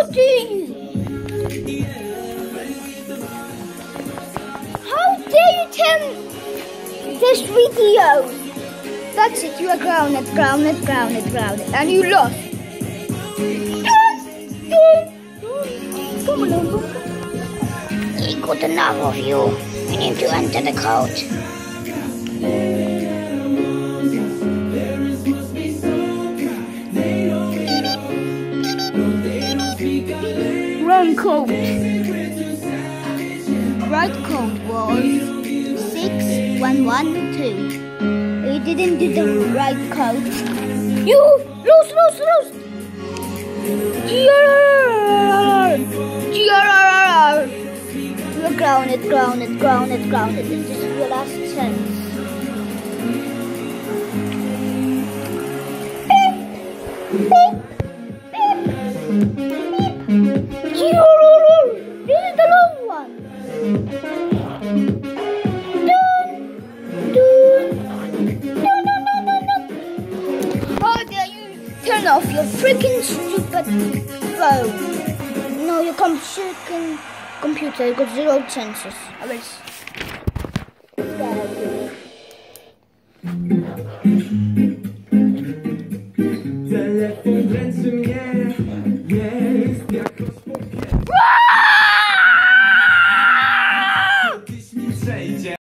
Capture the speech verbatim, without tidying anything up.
naughty! How dare you tell this video? That's it, you are grounded, grounded, grounded, grounded, and you lost. Come on, he got enough of you. We need to enter the code. Wrong code. Right code was six one one two. You didn't do the right code. You lose, lose, lose. G R R R. G R R R. You're grounded, grounded, grounded, grounded. This is your last chance. Beep, beep, beep, G R R R. This is the long one. Turn off your freaking stupid phone. No, your com freaking computer. You got zero chances. I will.